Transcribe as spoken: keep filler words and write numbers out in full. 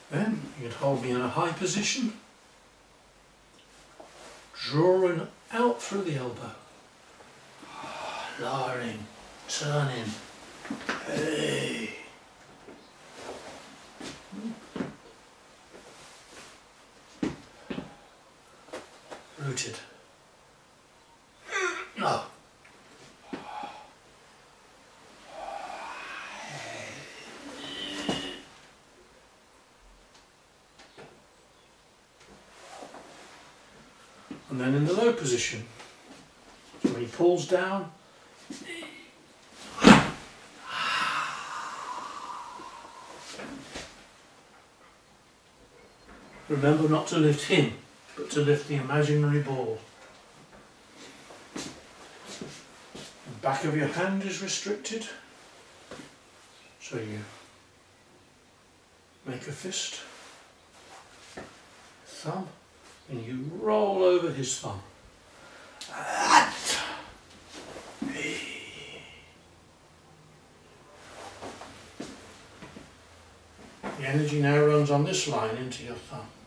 Then you'd hold me in a high position, drawing out through the elbow, lowering, turning, hey. Rooted. No. And then in the low position, so when he pulls down, remember not to lift him, but to lift the imaginary ball. The back of your hand is restricted, so you make a fist, thumb, and you roll over his thumb. The energy now runs on this line into your thumb.